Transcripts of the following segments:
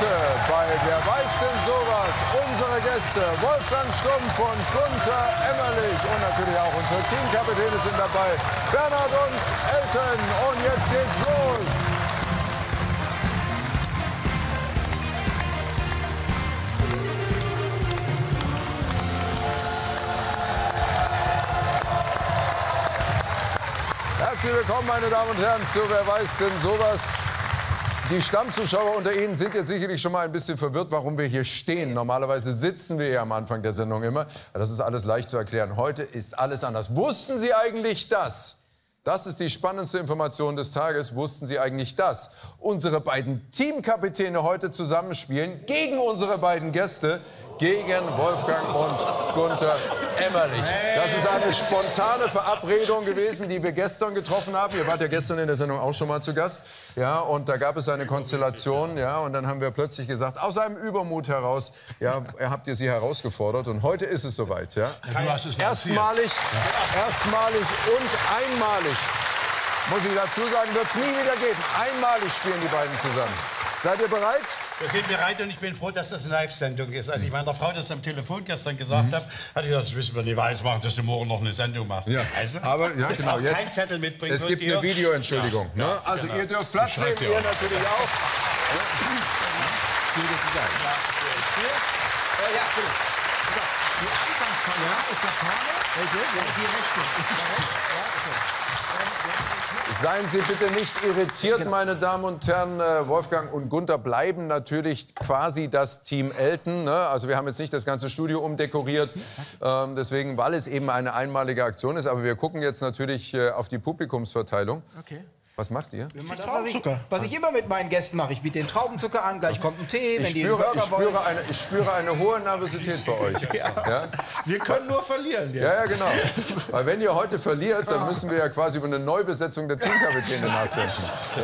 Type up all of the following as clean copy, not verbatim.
Heute bei Wer weiß denn sowas? Unsere Gäste Wolfgang Stumpf und Gunter Emmerlich und natürlich auch unsere Teamkapitäne sind dabei, Bernhard und Elton. Und jetzt geht's los. Herzlich willkommen, meine Damen und Herren, zu Wer weiß denn sowas? Die Stammzuschauer unter Ihnen sind jetzt sicherlich schon mal ein bisschen verwirrt, warum wir hier stehen. Normalerweise sitzen wir ja am Anfang der Sendung immer. Das ist alles leicht zu erklären. Heute ist alles anders. Wussten Sie eigentlich das? Das ist die spannendste Information des Tages. Wussten Sie eigentlich das? Unsere beiden Teamkapitäne heute zusammenspielen gegen unsere beiden Gäste, gegen Wolfgang und Gunter Emmerlich. Das ist eine spontane Verabredung gewesen, die wir gestern getroffen haben. Ihr wart ja gestern in der Sendung auch schon mal zu Gast. Ja, und da gab es eine Konstellation. Ja, und dann haben wir plötzlich gesagt, aus einem Übermut heraus, ja, habt ihr sie herausgefordert. Und heute ist es soweit. Ja. Erstmalig und einmalig, muss ich dazu sagen, wird es nie wieder geben. Einmalig spielen die beiden zusammen. Seid ihr bereit? Wir sind bereit und ich bin froh, dass das eine Live-Sendung ist. Als ich meiner Frau das am Telefon gestern gesagt habe, hat sie gesagt, das wissen wir nicht, weiß machen, dass du morgen noch eine Sendung machst. Ja. Also, aber ja, genau, jetzt kein Zettel mitbringen. Es gibt eine Videoentschuldigung. Ja. Ne? Also genau. Ihr dürft Platz nehmen, ihr natürlich auch. Ja. Die Anfangsfeier ist da vorne. Die rechte. Ist die rechte? Ja, okay. Seien Sie bitte nicht irritiert, meine Damen und Herren. Wolfgang und Gunter bleiben natürlich quasi das Team Elton. Ne? Also wir haben jetzt nicht das ganze Studio umdekoriert, deswegen, weil es eben eine einmalige Aktion ist. Aber wir gucken jetzt natürlich auf die Publikumsverteilung. Okay. Was macht ihr? Was ich immer mit meinen Gästen mache. Ich biete den Traubenzucker an, gleich kommt ein Tee, wenn die einen Burger wollen. Ich spüre eine hohe Nervosität bei euch. Ja? Wir können nur verlieren jetzt. Ja, genau. Weil wenn ihr heute verliert, dann müssen wir ja quasi über eine Neubesetzung der Teamkapitäne nachdenken. Ja?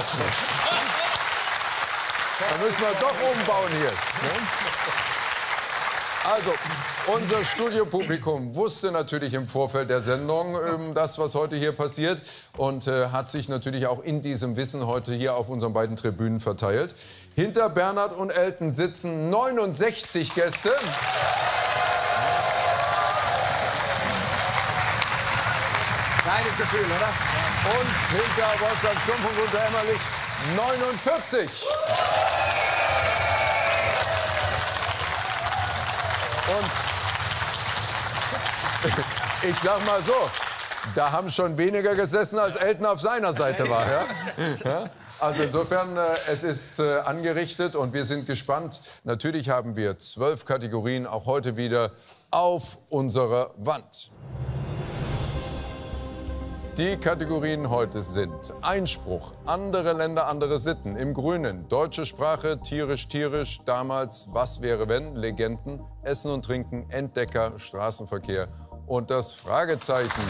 Dann müssen wir doch umbauen hier. Ja? Also, unser Studiopublikum wusste natürlich im Vorfeld der Sendung das, was heute hier passiert und hat sich natürlich auch in diesem Wissen heute hier auf unseren beiden Tribünen verteilt. Hinter Bernhard und Elton sitzen 69 Gäste. Geiles Gefühl, oder? Und hinter Wolfgang Stumpf und Gunter Emmerlich 49. Und ich sag mal so, da haben schon weniger gesessen, als Elton auf seiner Seite war. Ja? Ja? Also insofern, es ist angerichtet und wir sind gespannt. Natürlich haben wir 12 Kategorien, auch heute wieder auf unserer Wand. Die Kategorien heute sind Einspruch, andere Länder, andere Sitten, im Grünen, deutsche Sprache, tierisch, tierisch, damals, was wäre wenn, Legenden, Essen und Trinken, Entdecker, Straßenverkehr und das Fragezeichen.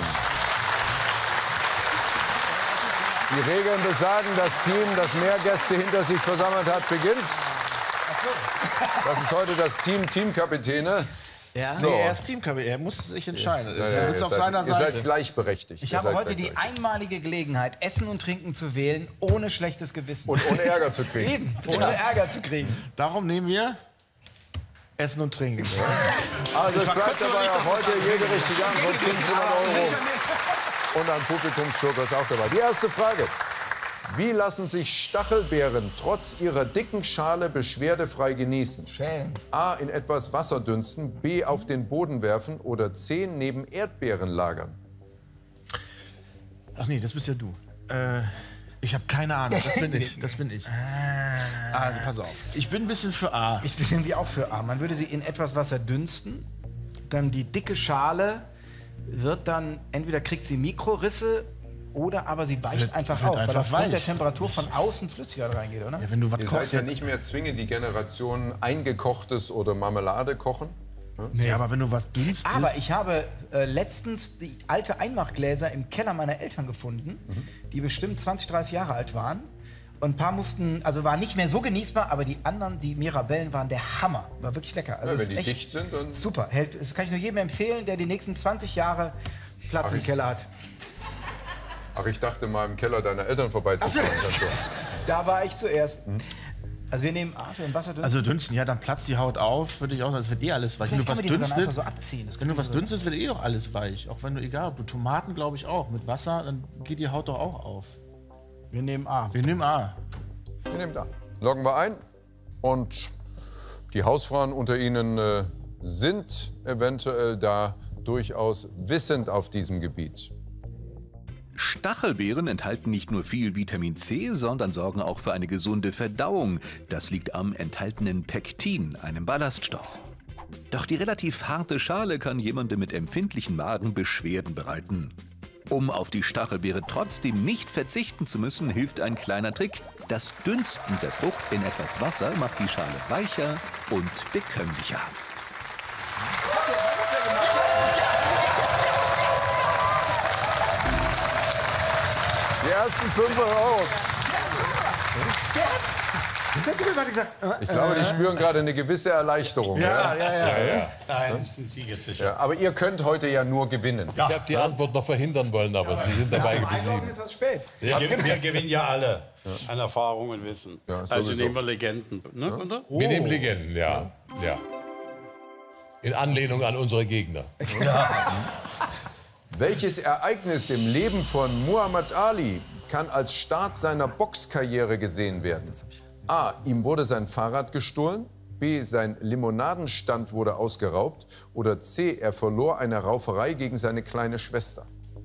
Die Regeln besagen, das Team, das mehr Gäste hinter sich versammelt hat, beginnt. Das ist heute das Team Teamkapitäne. Ja. So. Nee, er ist Teamkapitän, er muss sich entscheiden. Er sitzt auf seiner Seite. Ihr seid gleichberechtigt. Ich habe heute die einmalige Gelegenheit, Essen und Trinken zu wählen, ohne schlechtes Gewissen. Und ohne Ärger zu kriegen. Eben, ohne Ärger zu kriegen. Darum nehmen wir Essen und Trinken. Also es bleibt dabei auch heute jede richtige Antwort. 500 € und ein Publikumsjoker ist auch dabei. Die erste Frage. Wie lassen sich Stachelbeeren trotz ihrer dicken Schale beschwerdefrei genießen? Schälen. A. In etwas Wasser dünsten, B. Auf den Boden werfen oder C. Neben Erdbeeren lagern? Ach nee, das bist ja du. Ich habe keine Ahnung, das bin ich. Also pass auf, ich bin ein bisschen für A. Ich bin irgendwie auch für A. Man würde sie in etwas Wasser dünsten, dann die dicke Schale wird dann, entweder kriegt sie Mikrorisse, oder aber sie weicht einfach auf, weil aufgrund der Temperatur von außen Flüssigkeit reingeht, oder? Ja, wenn du was Ihr seid ja nicht mehr zwingend die Generation eingekochtes oder Marmelade kochen. Nee, aber wenn du was dünstest... Aber ich habe letztens die alte Einmachgläser im Keller meiner Eltern gefunden, die bestimmt 20, 30 Jahre alt waren. Und ein paar mussten, also waren nicht mehr so genießbar, aber die anderen, die Mirabellen, waren der Hammer. War wirklich lecker. Also ja, wenn ist die echt dicht sind, dann... Super, hält, das kann ich nur jedem empfehlen, der die nächsten 20 Jahre Platz im Keller hat. Ach, ich dachte mal im Keller deiner Eltern vorbeizufahren. Da war ich zuerst. Also wir nehmen A für den Wasserdünsten. Also dünsten, ja, dann platzt die Haut auf, würde ich auch sagen, das wird eh alles weich. Wenn du was dünstet, so abziehen. wenn du was dünstest, wird eh doch alles weich. Auch wenn du, egal, ob du Tomaten, glaube ich auch, mit Wasser, dann geht die Haut doch auch auf. Wir nehmen A. Wir nehmen A. Wir nehmen da. Loggen wir ein. Und die Hausfrauen unter Ihnen sind eventuell da durchaus wissend auf diesem Gebiet. Stachelbeeren enthalten nicht nur viel Vitamin C, sondern sorgen auch für eine gesunde Verdauung. Das liegt am enthaltenen Pektin, einem Ballaststoff. Doch die relativ harte Schale kann jemandem mit empfindlichen Magen Beschwerden bereiten. Um auf die Stachelbeere trotzdem nicht verzichten zu müssen, hilft ein kleiner Trick. Das Dünsten der Frucht in etwas Wasser macht die Schale weicher und bekömmlicher. Die ersten 500 €. Ich glaube, die spüren gerade eine gewisse Erleichterung. Ja. Nein, das sind siegessicher. Ja, aber ihr könnt heute ja nur gewinnen. Ich habe die Antwort noch verhindern wollen, aber Sie sind dabei geblieben. ist was spät. Wir gewinnen ja alle an Erfahrung und Wissen. Ja, Also sowieso. nehmen wir Legenden. Ne, oder? Wir nehmen Legenden, ja. In Anlehnung an unsere Gegner. Welches Ereignis im Leben von Muhammad Ali kann als Start seiner Boxkarriere gesehen werden? A. Ihm wurde sein Fahrrad gestohlen. B. Sein Limonadenstand wurde ausgeraubt. Oder C. Er verlor eine Rauferei gegen seine kleine Schwester.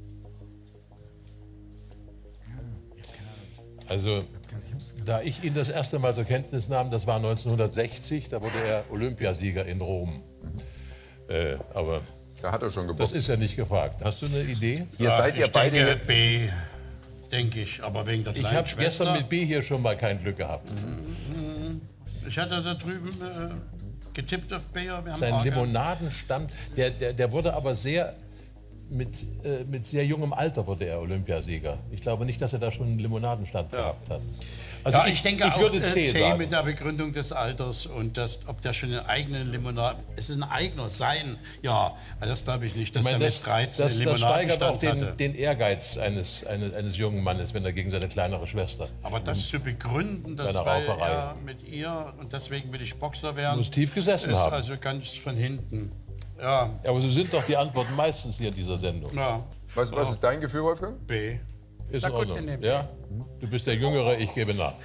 Also, da ich ihn das erste Mal zur Kenntnis nahm, das war 1960, da wurde er Olympiasieger in Rom. Aber Da hat er schon das geboxt. ist ja nicht gefragt. Hast du eine Idee? Hier seid ihr Ich beide... denke B, denke ich, aber wegen der Ich kleinen habe Schwester. gestern mit B hier schon mal kein Glück gehabt. Ich hatte da drüben getippt auf B. Wir haben Sein A gehabt. Limonadenstand, der wurde aber sehr... Mit sehr jungem Alter wurde er Olympiasieger. Ich glaube nicht, dass er da schon einen Limonadenstand gehabt hat. Also Ja, ich denke auch würde C sagen. mit der Begründung des Alters und ob der schon einen eigenen Limonaden... Es ist ein eigener, sein, ja. Also das glaube ich nicht, dass Ich meine, der das, mit 13 das steigert auch Limonadenstand hatte. den Ehrgeiz eines jungen Mannes, wenn er gegen seine kleinere Schwester. Aber das zu begründen, das Bei einer weil Rauferei. er mit ihr und deswegen will ich Boxer werden, Muss tief gesessen ist haben. also ganz von hinten. Ja, Ja, aber so sind doch die Antworten meistens hier in dieser Sendung. ja, Was ist dein Gefühl, Wolfgang? B. Ist Na in gut, Ordnung. wir nehmen Ja? Du bist der Jüngere, ich gebe nach.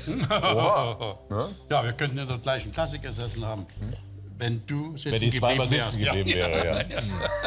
Ja, wir könnten in der gleichen Klasse gesessen haben. Wenn du sitzen Wenn die zweimal geblieben sitzen wärst. geblieben wäre, ja.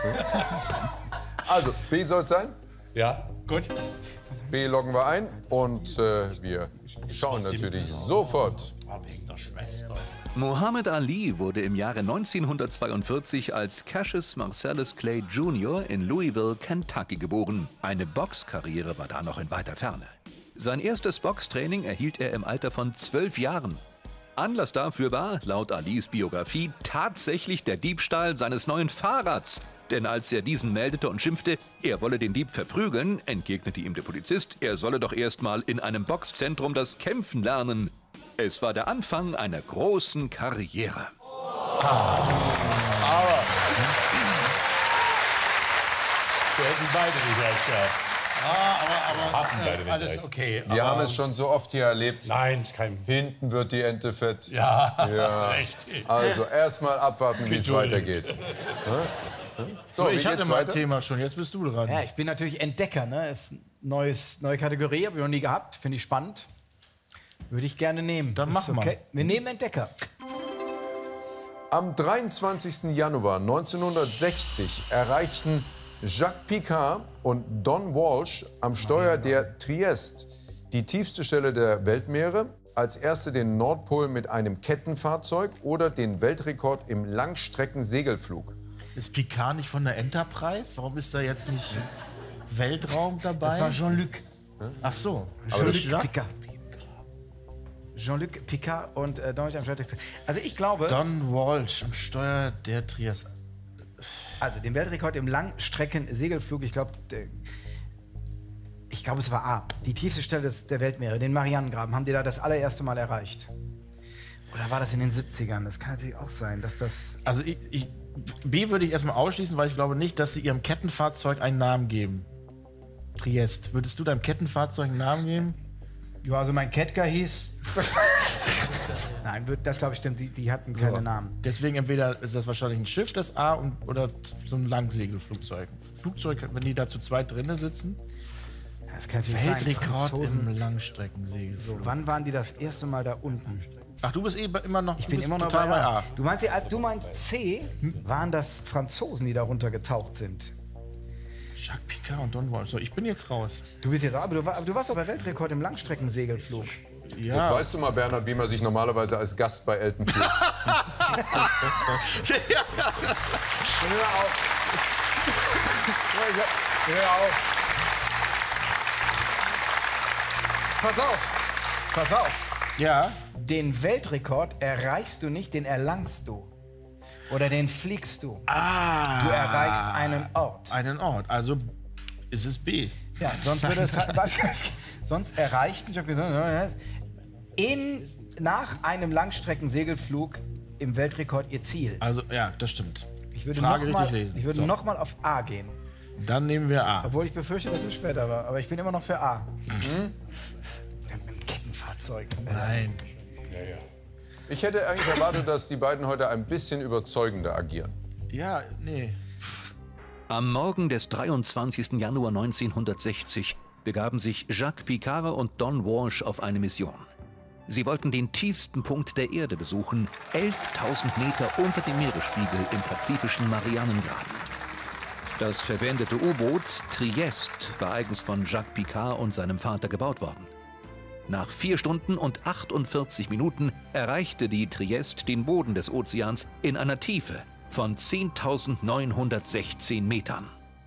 Also, B soll es sein. Ja, Gut. B loggen wir ein. Und wir schauen natürlich sofort. War wegen der Schwester. Muhammad Ali wurde im Jahre 1942 als Cassius Marcellus Clay Jr. in Louisville, Kentucky geboren. Eine Boxkarriere war da noch in weiter Ferne. Sein erstes Boxtraining erhielt er im Alter von 12 Jahren. Anlass dafür war, laut Alis Biografie, tatsächlich der Diebstahl seines neuen Fahrrads. Denn als er diesen meldete und schimpfte, er wolle den Dieb verprügeln, entgegnete ihm der Polizist, er solle doch erst mal in einem Boxzentrum das Kämpfen lernen. Es war der Anfang einer großen Karriere. wir hätten beide nicht recht gehabt. Hatten beide nicht Alles recht. okay. Wir haben es schon so oft hier erlebt. Nein, kein... Hinten wird die Ente fett. Ja, Ja. richtig. Also erstmal abwarten, wie es Geduld. weitergeht. So, wie ich hatte geht's mein weiter? Thema schon, jetzt bist du dran. Ja, ich bin natürlich Entdecker. Ne? Ist neue Kategorie, habe ich noch nie gehabt. Finde ich spannend. Würde ich gerne nehmen. Dann Ist mach mal. okay. Wir nehmen Entdecker. Am 23. Januar 1960 erreichten Jacques Picard und Don Walsh am Steuer der Trieste die tiefste Stelle der Weltmeere, als erste den Nordpol mit einem Kettenfahrzeug oder den Weltrekord im Langstreckensegelflug. Ist Picard nicht von der Enterprise? Warum ist da jetzt nicht Weltraum dabei? Das war Jean-Luc. Ach so. Jean-Luc Picard. Jean-Luc Picard und Deutsch am Steuer. Also ich glaube, Don Walsh am Steuer der Trieste. also den Weltrekord im Langstreckensegelflug, ich glaube, es war A. Die tiefste Stelle der Weltmeere, den Marianengraben, haben die da das allererste Mal erreicht. Oder war das in den 70ern? Das kann natürlich auch sein, dass das... Also B würde ich erstmal ausschließen, weil ich glaube nicht, dass sie ihrem Kettenfahrzeug einen Namen geben. Trieste. Würdest du deinem Kettenfahrzeug einen Namen geben? Ja, also mein Ketka hieß... Nein, das glaube ich stimmt. Die hatten keine Namen. Deswegen entweder ist das wahrscheinlich ein Schiff, das A, oder so ein Langsegelflugzeug. Flugzeug, wenn die da zu zweit drinnen sitzen. Das kann natürlich sein. Weltrekord im Langstreckensegelflug. Wann waren die das erste Mal da unten? Ach, du bist immer noch, Ich bin immer noch total bei A. Du meinst C? Waren das Franzosen, die da runtergetaucht sind? Jacques Picard und Don Walsh. So, ich bin jetzt raus. Du bist jetzt, aber du warst doch bei Weltrekord im Langstreckensegelflug. Ja. Jetzt weißt du mal, Bernhard, wie man sich normalerweise als Gast bei Elton fühlt. Hör auf. Hör auf. Pass auf. Ja. Den Weltrekord erreichst du nicht, den erlangst du. Oder den fliegst du. Ah. Du erreichst einen Ort. Einen Ort. Also ist es B. Ja, sonst würde es sonst erreicht, ich habe gesagt, nach einem Langstreckensegelflug im Weltrekord ihr Ziel. Also, ja, das stimmt. Ich würde Frage richtig lesen. Ich würde So. noch mal auf A gehen. Dann nehmen wir A. Obwohl ich befürchte, dass es später war. Aber ich bin immer noch für A. Ein Kettenfahrzeug. Nein. Ich hätte eigentlich erwartet, dass die beiden heute ein bisschen überzeugender agieren. Ja, nee. Am Morgen des 23. Januar 1960 begaben sich Jacques Picard und Don Walsh auf eine Mission. Sie wollten den tiefsten Punkt der Erde besuchen, 11.000 Meter unter dem Meeresspiegel im pazifischen Marianengraben. Das verwendete U-Boot Trieste war eigens von Jacques Picard und seinem Vater gebaut worden. Nach 4 Stunden und 48 Minuten erreichte die Trieste den Boden des Ozeans in einer Tiefe von 10.916 Metern.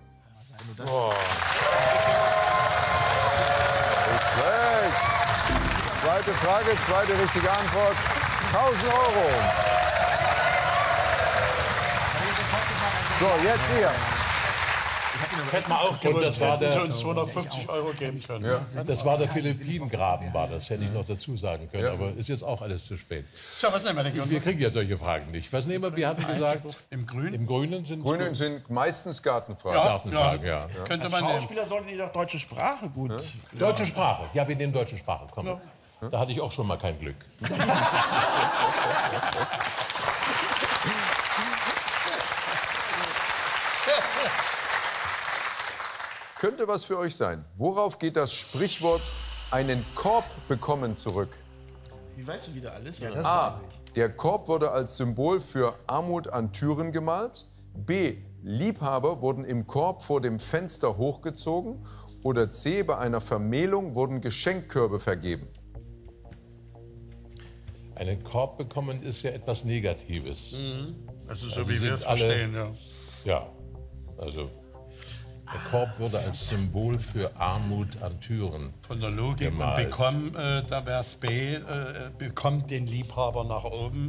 Schlecht. Zweite Frage, zweite richtige Antwort. 1.000 Euro. So, jetzt ihr. Hätte man auch Und das war der, uns 250 Euro geben können. das war der Philippinengraben, war das, hätte ich noch dazu sagen können. Ja. Aber ist jetzt auch alles zu spät. So, was nehmen wir denn? Wir kriegen ja solche Fragen nicht. Was nehmen wir? Wir hatten gesagt, Im Grün? im Grünen sind Grüne sind meistens gartenfrei. Gartenfragen, ja. Könnte man nehmen. Schauspieler sollten die doch deutsche Sprache gut. Deutsche Sprache. Ja, wir nehmen deutsche Sprache. Komm. Da hatte ich auch schon mal kein Glück. Könnte was für euch sein. Worauf geht das Sprichwort einen Korb bekommen zurück? Wie weißt du wieder alles? Ja, oder? das A. weiß ich. Der Korb wurde als Symbol für Armut an Türen gemalt. B. Liebhaber wurden im Korb vor dem Fenster hochgezogen. Oder C. Bei einer Vermählung wurden Geschenkkörbe vergeben. Einen Korb bekommen ist ja etwas Negatives. Das ist so, Also wie wir sind es alle- verstehen. Ja. Ja, also der Korb wurde als Symbol für Armut an Türen. Von der Logik gemalt. und bekommen, da wäre es B, bekommt den Liebhaber nach oben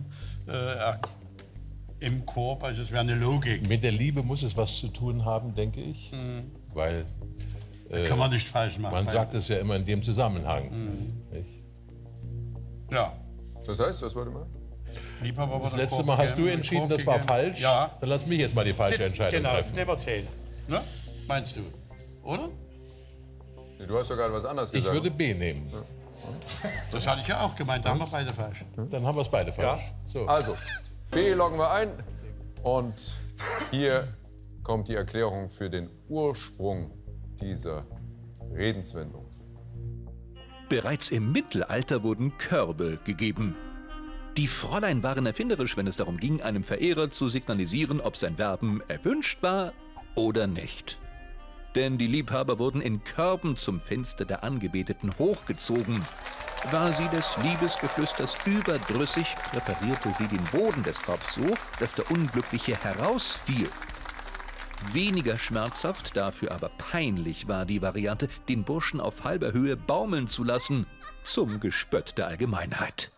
im Korb. Also es wäre eine Logik. Mit der Liebe muss es was zu tun haben, denke ich. Weil Kann man nicht falsch machen. man sagt es ja immer in dem Zusammenhang. Nicht? Ja. Das heißt, was wollte man? Liebhaber Das letzte Mal hast du entschieden, das war falsch. Ja. Dann lass mich jetzt mal die falsche Entscheidung Genau, treffen. nehmen wir 10. Ne? Meinst du? Oder? Nee, du hast doch gerade was anderes Ich gesagt. würde B nehmen. Das hatte ich ja auch gemeint, da haben wir beide falsch. Dann haben wir es beide falsch. So. Also, B loggen wir ein. Und hier kommt die Erklärung für den Ursprung dieser Redenswendung. Bereits im Mittelalter wurden Körbe gegeben. Die Fräulein waren erfinderisch, wenn es darum ging, einem Verehrer zu signalisieren, ob sein Werben erwünscht war oder nicht. Denn die Liebhaber wurden in Körben zum Fenster der Angebeteten hochgezogen. War sie des Liebesgeflüsters überdrüssig, präparierte sie den Boden des Korbs so, dass der Unglückliche herausfiel. Weniger schmerzhaft, dafür aber peinlich war die Variante, den Burschen auf halber Höhe baumeln zu lassen, zum Gespött der Allgemeinheit.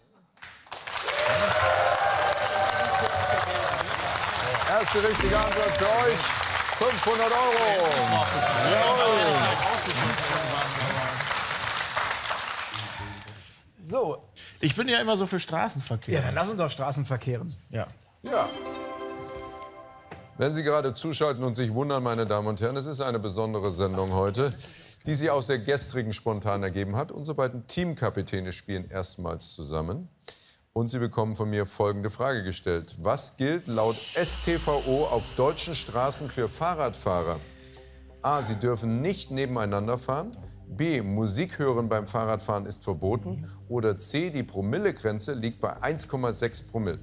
Erste richtige Antwort für euch. 500 Euro. So, Ich bin ja immer so für Straßenverkehr. ja, dann lass uns auf Straßen verkehren. Ja. Ja. Wenn Sie gerade zuschalten und sich wundern, meine Damen und Herren, es ist eine besondere Sendung heute, die sich aus der gestrigen spontan ergeben hat. Unsere beiden Teamkapitäne spielen erstmals zusammen. Und Sie bekommen von mir folgende Frage gestellt. Was gilt laut StVO auf deutschen Straßen für Fahrradfahrer? A. Sie dürfen nicht nebeneinander fahren. B. Musik hören beim Fahrradfahren ist verboten. Oder C. Die Promillegrenze liegt bei 1,6 Promille.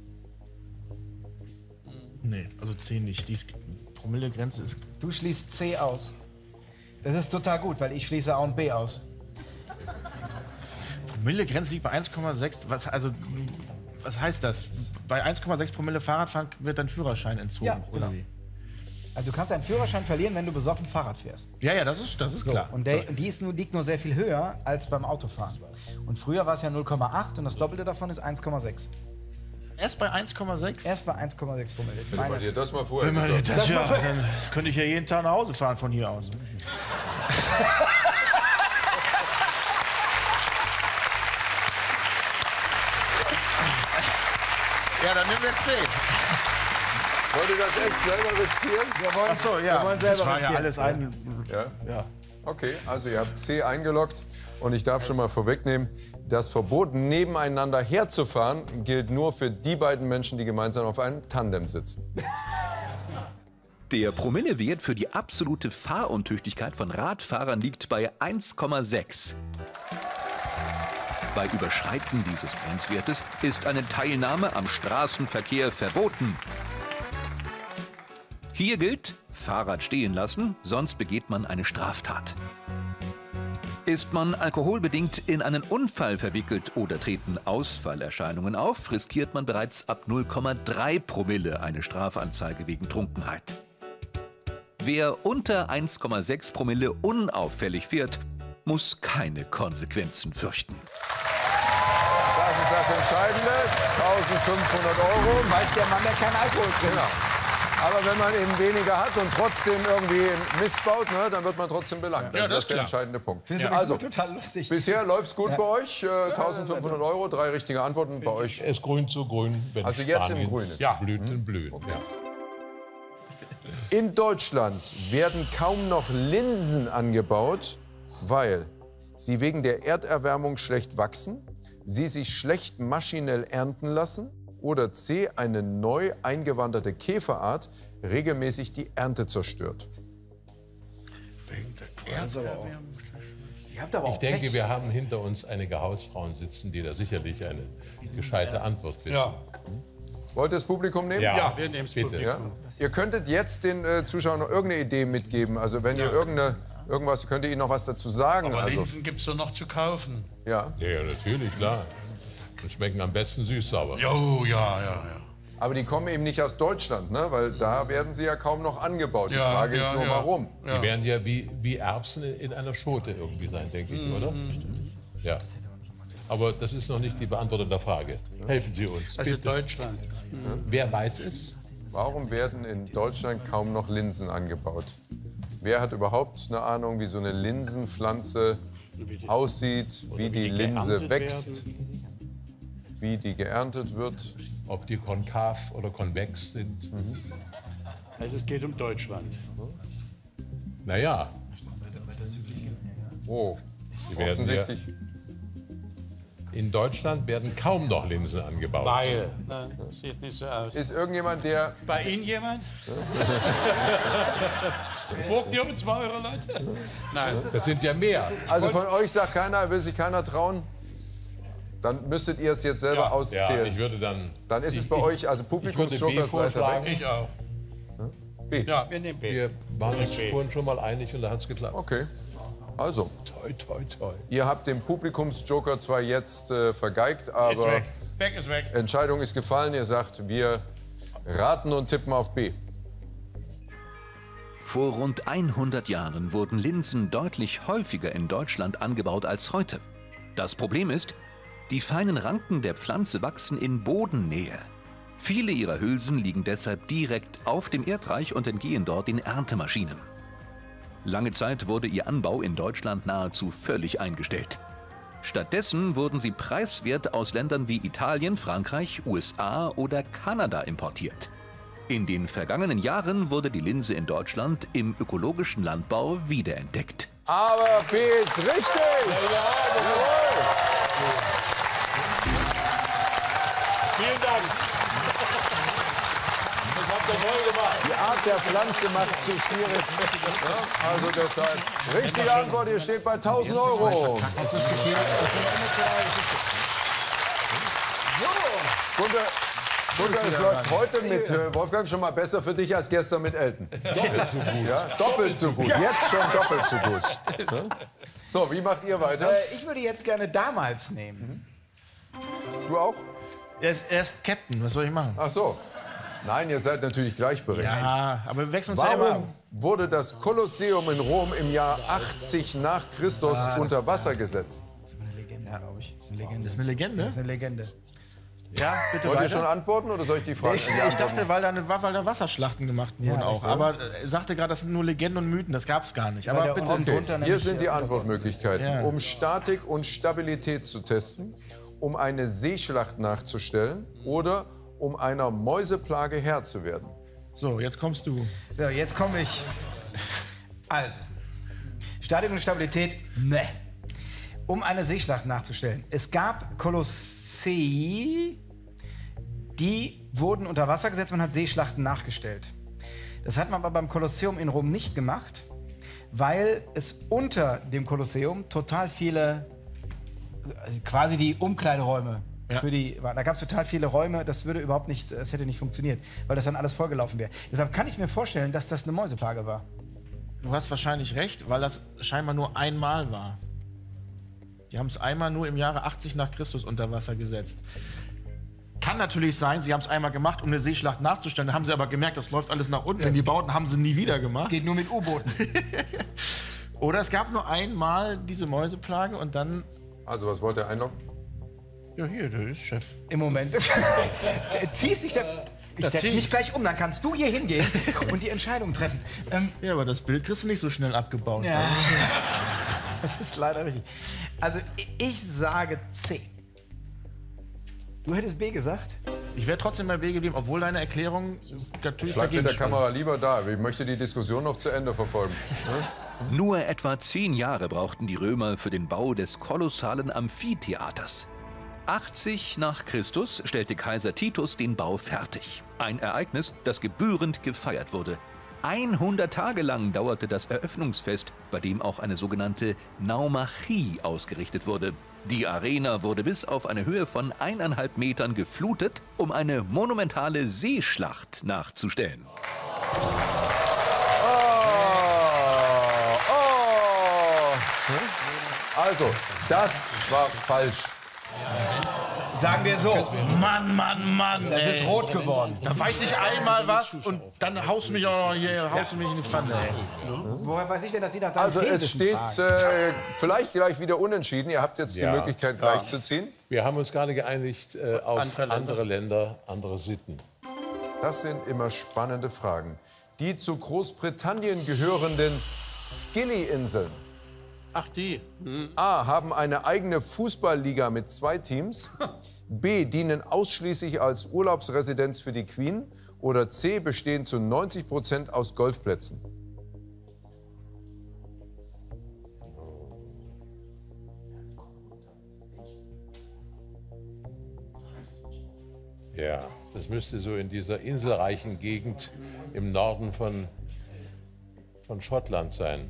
Nee, also C nicht. Die Promillegrenze ist... Du schließt C aus. Das ist total gut, weil ich schließe A und B aus. Promillegrenze liegt bei 1,6. Was heißt das? Bei 1,6 Promille Fahrradfahren wird dein Führerschein entzogen, Ja, oder genau. wie? Also du kannst deinen Führerschein verlieren, wenn du besoffen Fahrrad fährst. Ja, das ist klar. Und die liegt nur sehr viel höher als beim Autofahren. Und früher war es ja 0,8 und das Doppelte davon ist 1,6. Erst bei 1,6? Erst bei 1,6 Promille. Das ist Wenn man meine. dir das mal vorher Wenn man gesagt das, ja, dann könnte ich ja jeden Tag nach Hause fahren von hier aus. Ja, dann nehmen wir C. Wollt ihr das echt selber riskieren? Wir wollen, Ach so, wir ja. wollen Das selber war ja riskieren. alles ein... Ja? Ja. Okay, also ihr habt C eingeloggt und ich darf schon mal vorwegnehmen, das Verbot, nebeneinander herzufahren, gilt nur für die beiden Menschen, die gemeinsam auf einem Tandem sitzen. Der Promillewert für die absolute Fahruntüchtigkeit von Radfahrern liegt bei 1,6. Bei Überschreiten dieses Grenzwertes ist eine Teilnahme am Straßenverkehr verboten. Hier gilt, Fahrrad stehen lassen, sonst begeht man eine Straftat. Ist man alkoholbedingt in einen Unfall verwickelt oder treten Ausfallerscheinungen auf, riskiert man bereits ab 0,3 Promille eine Strafanzeige wegen Trunkenheit. Wer unter 1,6 Promille unauffällig fährt, muss keine Konsequenzen fürchten. Das ist das Entscheidende, 1.500 €. Weiß der Mann, der keinen Alkohol trinkt. Genau. Aber wenn man eben weniger hat und trotzdem irgendwie Mist baut, ne, dann wird man trotzdem belangt. Ja, Also das das ist der klar. entscheidende Punkt. Das ist Also, total lustig. bisher läuft's gut bei euch. 1.500 €, 3 richtige Antworten bei euch. Es grün zu grün, wenn Also jetzt im Spaniens Grünen. Ja. Blüten blühen. Ja. In Deutschland werden kaum noch Linsen angebaut, weil sie wegen der Erderwärmung schlecht wachsen, sie sich schlecht maschinell ernten lassen oder C. eine neu eingewanderte Käferart regelmäßig die Ernte zerstört. Ihr habt aber auch Ich denke, Pech. wir haben hinter uns einige Hausfrauen sitzen, die da sicherlich eine gescheite Antwort wissen. Ja. Wollt ihr das Publikum nehmen? Ja, wir nehmen es bitte. Ja? Ihr könntet jetzt den Zuschauern noch irgendeine Idee mitgeben. Also wenn ihr irgendwas, könnt ihr ihnen noch was dazu sagen. Aber Also, Linsen gibt es doch noch zu kaufen. ja. Ja, natürlich, klar. Und schmecken am besten süß-sauer. Jo, ja. Aber die kommen eben nicht aus Deutschland, ne? Weil da werden sie ja kaum noch angebaut. Die Ja, Frage ist ja, nur, ja. warum. Die werden ja wie Erbsen in einer Schote irgendwie sein, denke ich, oder? Ja. Aber das ist noch nicht die Beantwortung der Frage. Helfen Sie uns, Also bitte. Deutschland. Wer weiß es? Warum werden in Deutschland kaum noch Linsen angebaut? Wer hat überhaupt eine Ahnung, wie so eine Linsenpflanze aussieht, wie die Linse geerntet wächst, wie die geerntet wird? Ob die konkav oder konvex sind? Also es geht um Deutschland. Naja, Oh, die werden ja, offensichtlich. in Deutschland werden kaum noch Linsen angebaut. Weil. Nein, sieht nicht so aus. Ist irgendjemand, der... Bei Ihnen jemand? Burgt ihr uns mal eure Leute? Nein. Das sind ja mehr. Also von euch sagt keiner, will sich keiner trauen? Dann müsstet ihr es jetzt selber Ja, auszählen. ich würde dann. Dann ist es bei euch, also Ich würde B Publikumsjoker ist weiter vorschlagen. weg. Ich auch. B. Ja, wir nehmen B. Wir waren uns vorhin schon mal einig und da hat es geklappt. Okay. Also, Toi, toi, toi. ihr habt den Publikumsjoker zwar jetzt vergeigt, Ist aber weg. Weg ist weg. Entscheidung ist gefallen. Ihr sagt, wir raten und tippen auf B. Vor rund 100 Jahren wurden Linsen deutlich häufiger in Deutschland angebaut als heute. Das Problem ist, die feinen Ranken der Pflanze wachsen in Bodennähe. Viele ihrer Hülsen liegen deshalb direkt auf dem Erdreich und entgehen dort den Erntemaschinen. Lange Zeit wurde ihr Anbau in Deutschland nahezu völlig eingestellt. Stattdessen wurden sie preiswert aus Ländern wie Italien, Frankreich, USA oder Kanada importiert. In den vergangenen Jahren wurde die Linse in Deutschland im ökologischen Landbau wiederentdeckt. Aber B ist richtig! Jawohl! Das habt ihr toll gemacht. Die Art der Pflanze macht es zu schwierig. Ja, also deshalb. Richtige Antwort, ihr steht bei 1000 Euro. Das ist das Gefühl, das ist eine emotionale Geschichte. Gunter, es läuft heute mit Wolfgang schon mal besser für dich als gestern mit Elton. Doppelt so gut. Ja, doppelt so gut. Jetzt schon doppelt so gut. Ja? So, wie macht ihr weiter? Ich würde jetzt gerne damals nehmen. Du auch? Er ist Captain, was soll ich machen? Ach so. Nein, ihr seid natürlich gleichberechtigt. Ja, aber wir wechseln uns ja immer ab. Warum wurde das Kolosseum in Rom im Jahr 80 nach Christus unter Wasser gesetzt? Das ist eine Legende, glaube ich. Das ist eine Legende. Das ist eine Legende? Das ist eine Legende. Ja, bitte Wollt ihr weiter. schon antworten oder soll ich die Frage Ich dachte, weil da Wasserschlachten gemacht wurden auch. Aber er sagte gerade, das sind nur Legenden und Mythen. Das gab es gar nicht. Aber der bitte. Ort Okay, drunter hier nämlich, sind die Antwortmöglichkeiten. Ja. Um Statik und Stabilität zu testen, um eine Seeschlacht nachzustellen oder um einer Mäuseplage Herr zu werden. So, jetzt kommst du. So, jetzt komme ich. Also, Statik und Stabilität, ne. Um eine Seeschlacht nachzustellen. Es gab Kolossei, die wurden unter Wasser gesetzt, man hat Seeschlachten nachgestellt. Das hat man aber beim Kolosseum in Rom nicht gemacht, weil es unter dem Kolosseum total viele, quasi die Umkleideräume für die waren. Da gab es total viele Räume, das würde überhaupt nicht, es hätte nicht funktioniert, weil das dann alles vollgelaufen wäre. Deshalb kann ich mir vorstellen, dass das eine Mäuseplage war. Du hast wahrscheinlich recht, weil das scheinbar nur einmal war. Die haben es einmal nur im Jahre 80 nach Christus unter Wasser gesetzt. Kann natürlich sein, sie haben es einmal gemacht, um eine Seeschlacht nachzustellen. Da haben sie aber gemerkt, das läuft alles nach unten. Wenn die bauten, haben sie nie wieder gemacht. Es geht nur mit U-Booten. Oder es gab nur einmal diese Mäuseplage und dann... Also, was wollt ihr einloggen? Ja, hier, der ist Chef. Im Moment. Ziehst dich da. Ich setze mich gleich um, dann kannst du hier hingehen und die Entscheidung treffen. Ja, aber das Bild kriegst du nicht so schnell abgebaut. Ja. Das ist leider richtig. Also, ich sage C. Du hättest B gesagt? Ich wäre trotzdem bei B geblieben, obwohl deine Erklärung natürlich Bleibt mit dagegen der spricht. Kamera lieber da. Ich möchte die Diskussion noch zu Ende verfolgen. Nur etwa 10 Jahre brauchten die Römer für den Bau des kolossalen Amphitheaters. 80 nach Christus stellte Kaiser Titus den Bau fertig. Ein Ereignis, das gebührend gefeiert wurde. 100 Tage lang dauerte das Eröffnungsfest, bei dem auch eine sogenannte Naumachie ausgerichtet wurde. Die Arena wurde bis auf eine Höhe von 1,5 Metern geflutet, um eine monumentale Seeschlacht nachzustellen. Also, das war falsch. Sagen wir so. Mann, Mann, Mann. Das ist rot geworden. Da weiß ich einmal was und dann haust du mich auch noch hier, haust du mich in die Pfanne. Ey. Woher weiß ich denn, dass die nach deinem Also, es Fehlwissen steht fragen? vielleicht gleich wieder unentschieden. Ihr habt jetzt die Möglichkeit, gleich zu ziehen. Wir haben uns gerade geeinigt auf andere Länder, andere Sitten. Das sind immer spannende Fragen. Die zu Großbritannien gehörenden Scilly-Inseln. Ach, die. A. Haben eine eigene Fußballliga mit 2 Teams. B. Dienen ausschließlich als Urlaubsresidenz für die Queen. Oder C. Bestehen zu 90% aus Golfplätzen. Ja, das müsste so in dieser inselreichen Gegend im Norden von Schottland sein.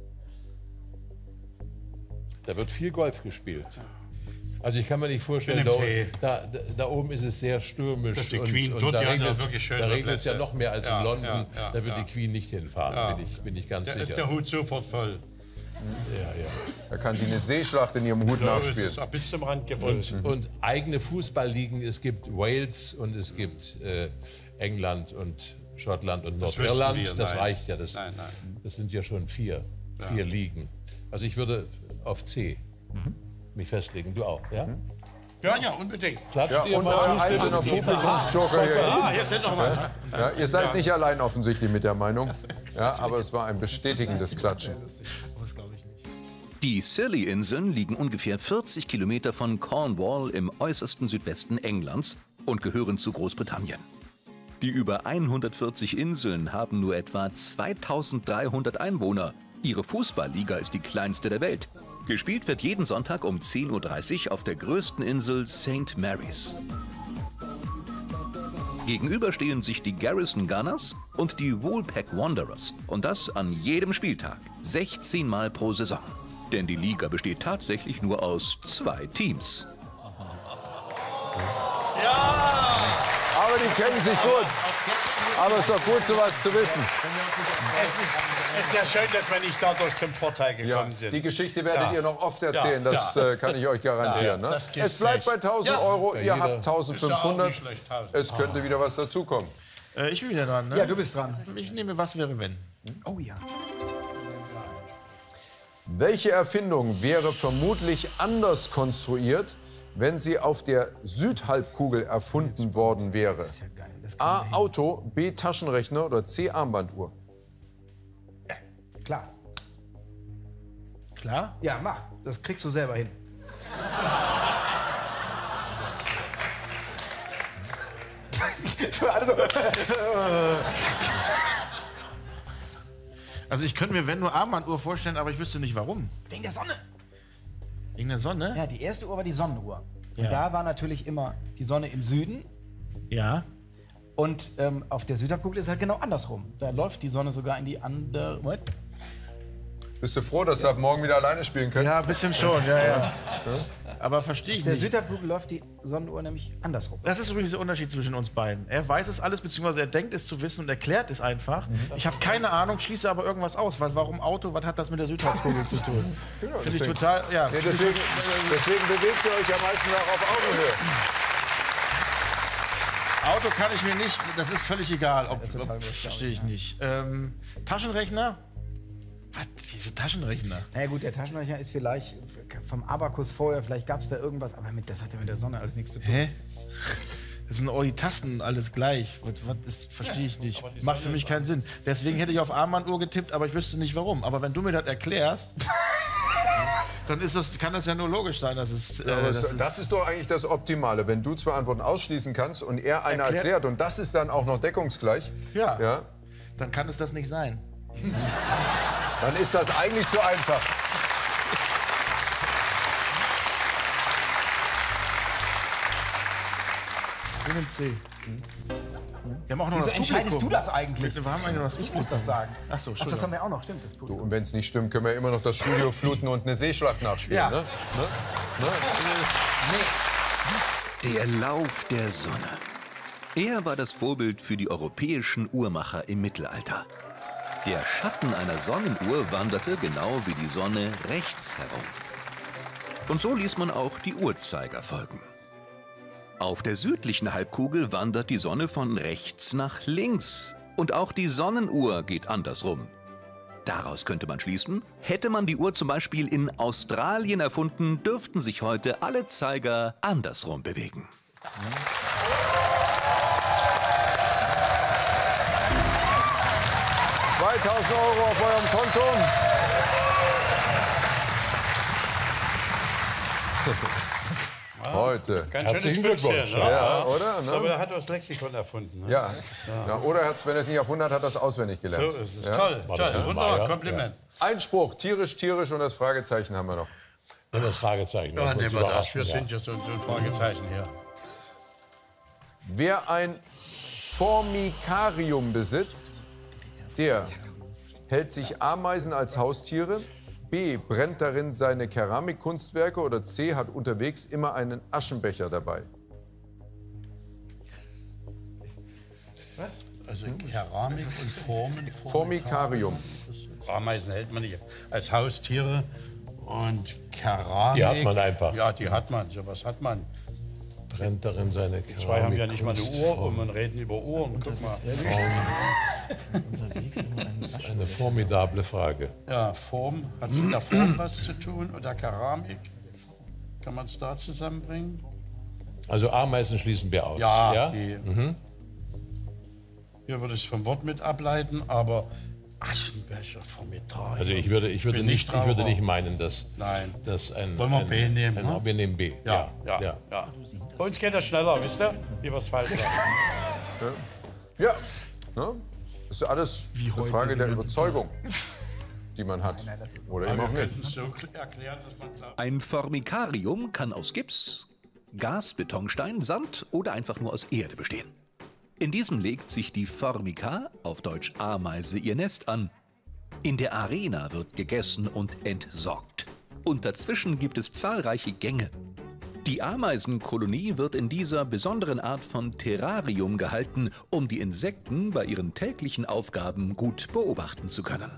Da wird viel Golf gespielt. Also ich kann mir nicht vorstellen, Bin im See. da oben ist es sehr stürmisch. Das ist die Queen. und Dort da die haben regnet ja wirklich schöne da regnet es ja Plätze. noch mehr als Ja, in London. ja, ja, Da wird ja. die Queen nicht hinfahren, Ja. bin ich ganz Da ist sicher. der Hut sofort voll. Ja, ja. Da kann sie eine Seeschlacht in ihrem Hut So ist nachspielen. es, bis zum Rand gefüllt. Und eigene Fußballligen, es gibt Wales und es gibt England und Schottland und Das Nordirland. wüssten wir, Das nein. reicht ja. Das sind ja schon vier Ligen. Also ich würde auf C mich festlegen. Du auch, ja? Ja, unbedingt. Klatsch Ja, dir und mal euer zu. einzelner Publikumsjoker hier. Hier sind noch mal. Ja, ihr seid nicht allein offensichtlich mit der Meinung. Ja, aber es war ein bestätigendes Klatschen. Die Scilly-Inseln liegen ungefähr 40 Kilometer von Cornwall im äußersten Südwesten Englands und gehören zu Großbritannien. Die über 140 Inseln haben nur etwa 2300 Einwohner. Ihre Fußballliga ist die kleinste der Welt. Gespielt wird jeden Sonntag um 10:30 Uhr auf der größten Insel St. Mary's. Gegenüber stehen sich die Garrison Gunners und die Woolpack Wanderers. Und das an jedem Spieltag, 16 Mal pro Saison. Denn die Liga besteht tatsächlich nur aus 2 Teams. Aber die kennen sich gut. Aber es ist doch gut, sowas zu wissen. Es ist ja schön, dass wir nicht dadurch zum Vorteil Ja, gekommen sind. die Geschichte werdet ihr noch oft erzählen, Ja, das kann ich euch garantieren. Ja, Ne? das gibt's Es bleibt bei 1000 Euro, ihr jeder- habt Ist ja auch 1500. nicht schlecht, 1000. Es könnte wieder was dazukommen. Ich bin wieder dran, ne? Ja, du bist dran. Ich nehme Was wäre wenn. Oh ja. Welche Erfindung wäre vermutlich anders konstruiert, wenn sie auf der Südhalbkugel erfunden worden wäre? Ist ja geil. Das A. kann Auto, B. Taschenrechner oder C. Armbanduhr? Klar. Klar? Ja, mach. Das kriegst du selber hin. Also, Also ich könnte mir wenn nur Armbanduhr vorstellen, aber ich wüsste nicht warum. wegen der Sonne. Wegen der Sonne? Ja, die erste Uhr war die Sonnenuhr. Ja. Und da war natürlich immer die Sonne im Süden. Ja. Und auf der Südhalbkugel ist es halt genau andersrum. Da läuft die Sonne sogar in die andere. Moment. Bist du froh, dass du ab morgen wieder alleine spielen kannst? Ja, ein bisschen schon, ja. Aber verstehe ich Auf der nicht. Südhalbkugel läuft die Sonnenuhr nämlich andersrum. Das ist übrigens der Unterschied zwischen uns beiden. Er weiß es alles, beziehungsweise er denkt es zu wissen und erklärt es einfach. Ich habe keine Ahnung, schließe aber irgendwas aus. Weil warum Auto, was hat das mit der Südhalbkugel zu tun? Finde ich deswegen- total, ja. Nee, deswegen bewegt ihr euch ja meistens auch auf Augenhöhe. Auto kann ich mir nicht, das ist völlig egal. Verstehe ich nicht. Taschenrechner? Was? Wieso Taschenrechner? Na ja, gut, der Taschenrechner ist vielleicht vom Abakus vorher, vielleicht gab es da irgendwas, aber das hat ja mit der Sonne alles nichts zu tun. Hä? Das sind auch die Tasten alles gleich. Was ist, verstehe ich nicht. Macht für mich keinen Sinn. Deswegen hätte ich auf Armbanduhr getippt, aber ich wüsste nicht warum. Aber wenn du mir das erklärst, dann kann das ja nur logisch sein, dass es. Das ist doch eigentlich das Optimale, wenn du 2 Antworten ausschließen kannst und er eine erklärt und das ist dann auch noch deckungsgleich. Ja. Dann kann es das nicht sein. Dann ist das eigentlich zu einfach. Ich nehme C. Wir haben auch noch Wieso das entscheidest Publikum. du das eigentlich? Wir haben eigentlich noch das Ich muss das sagen. Ach so, Ach, das Entschuldigung. haben wir auch noch, stimmt, das Publikum. Und wenn es nicht stimmt, können wir immer noch das Studio fluten und eine Seeschlacht nachspielen. Ja. Ne? Der Lauf der Sonne. Er war das Vorbild für die europäischen Uhrmacher im Mittelalter. Der Schatten einer Sonnenuhr wanderte genau wie die Sonne rechts herum. Und so ließ man auch die Uhrzeiger folgen. Auf der südlichen Halbkugel wandert die Sonne von rechts nach links. Und auch die Sonnenuhr geht andersrum. Daraus könnte man schließen, hätte man die Uhr zum Beispiel in Australien erfunden, dürften sich heute alle Zeiger andersrum bewegen. €2.000 auf eurem Konto. Heute. Ganz Herzlichen schönes Füchschen, Glückwunsch. ne? Ja, oder? Ne? Aber er hat das Lexikon erfunden. Ne? Ja. Ja, oder wenn er es nicht erfunden hat, hat er es auswendig So gelernt. ist es. Ja? Toll, War das toll. nicht Wunderbar, Meier? Kompliment. Einspruch, tierisch, tierisch und das Fragezeichen haben wir noch. Und das Fragezeichen. Ja, das nehmen uns wir das. überraschen, Wir ja. sind ja so ein Fragezeichen hier. Wer ein Formicarium besitzt, der hält sich Ameisen als Haustiere, B. brennt darin seine Keramikkunstwerke oder C. hat unterwegs immer einen Aschenbecher dabei. Also Keramik und Formen. Formicarium. Ameisen hält man nicht als Haustiere. Und Keramik. Die hat man einfach. Ja, die hat man. Sowas hat man. Brennt darin seine Die zwei haben ja nicht mal eine Uhr Keramikkunstform. und reden über Uhren. Guck mal. Eine formidable Frage. Ja, Form. Hat es mit der Form was zu tun? Oder Keramik? Kann man es da zusammenbringen? Also Ameisen schließen wir aus. Ja, die. Hier würde ich es vom Wort mit ableiten, aber Aschenbecher, formidabel. Also ich würde bin nicht Raucher. meinen, dass, Nein. dass ein... Wollen wir ein, B nehmen, ne? Wir nehmen B. Ja. ja. Bei uns geht das schneller, wisst ihr? Wie wir es falsch machen. Ja, ne? Das ist ja alles eine Frage der Überzeugung, die man hat. Oder eben Wir auch nicht. könnten es so erklären, dass man glaubt. Ein Formicarium kann aus Gips, Gasbetonstein, Sand oder einfach nur aus Erde bestehen. In diesem legt sich die Formica, auf Deutsch Ameise, ihr Nest an. In der Arena wird gegessen und entsorgt. Und dazwischen gibt es zahlreiche Gänge. Die Ameisenkolonie wird in dieser besonderen Art von Terrarium gehalten, um die Insekten bei ihren täglichen Aufgaben gut beobachten zu können.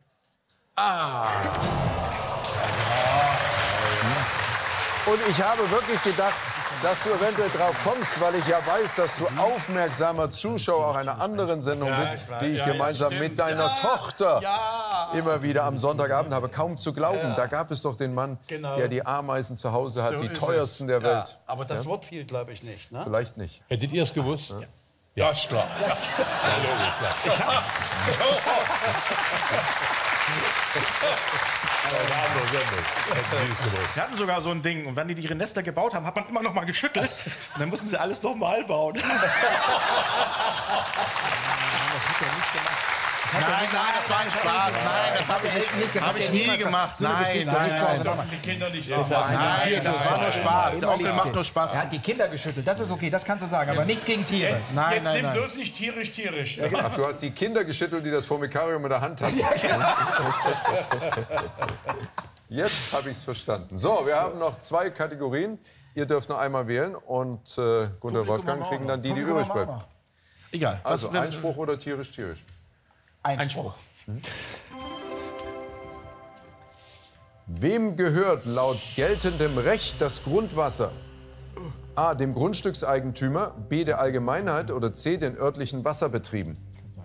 Und ich habe wirklich gedacht, dass du eventuell drauf kommst, weil ich ja weiß, dass du aufmerksamer Zuschauer auch einer anderen Sendung bist, die ich gemeinsam mit deiner Tochter immer wieder am Sonntagabend habe. Kaum zu glauben, da gab es doch den Mann, der die Ameisen zu Hause hat, die teuersten der Welt. Aber das Wort fiel, glaube ich, nicht. Ne? Vielleicht nicht. Hättet ihr es gewusst? Ja, ist klar. Wir hatten sogar so ein Ding. Und wenn die ihre Nester gebaut haben, hat man immer noch mal geschüttelt. Und dann mussten sie alles noch mal bauen. Nein, das war ein Spaß. Nein, das habe ich nie gemacht. Nein, Die Kinder nicht. Nein, das war nur Spaß. Der Onkel macht nur Spaß. Er hat die Kinder geschüttelt, das ist okay, das kannst du sagen, aber nichts gegen Tiere. Jetzt nimm bloß nicht tierisch. Ach, du hast die Kinder geschüttelt, die das Formicarium in der Hand hatten. Jetzt habe ich es verstanden. So, wir haben noch 2 Kategorien. Ihr dürft noch einmal wählen und Gunter und Wolfgang kriegen dann die übrig bleiben. Egal. Also Einspruch oder tierisch? Einspruch. Wem gehört laut geltendem Recht das Grundwasser? A. dem Grundstückseigentümer, B. der Allgemeinheit oder C. den örtlichen Wasserbetrieben?